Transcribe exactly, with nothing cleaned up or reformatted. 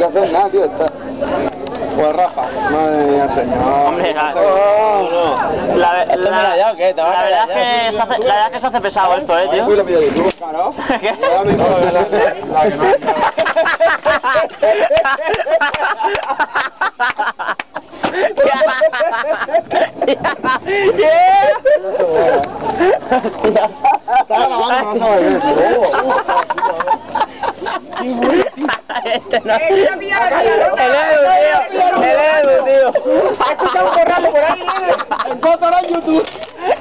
hacer nada, tío. Está... Pues Rafa, madre mía, señor. Hombre, la, oh, no. la, la, ¿Esto me la llamo, qué? ¿Te va a la, verdad callar es que se hace, la verdad es que se hace pesado esto, eh, tío. Soy la vida de YouTube, claro. ¿Qué? Ya me no, la, la, la que no. Estaba grabando, no sabes eso. ¡Qué bueno, tío! Este no. El Edu, tío. El Edu, tío. Ha escuchado un borracho por ahí, ¿eh? En todo en YouTube.